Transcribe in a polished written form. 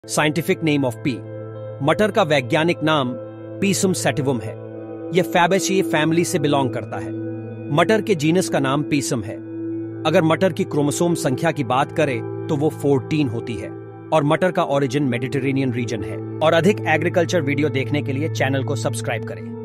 Scientific name of P. मटर का वैज्ञानिक नाम पीसम सैटिवम है। यह फैबेशिए फैमिली से बिलोंग करता है। मटर के जीनस का नाम पीसम है। अगर मटर की क्रोमोसोम संख्या की बात करें तो वो 14 होती है और मटर का ओरिजिन मेडिटेरेनियन रीजन है। और अधिक एग्रीकल्चर वीडियो देखने के लिए चैनल को सब्सक्राइब करें।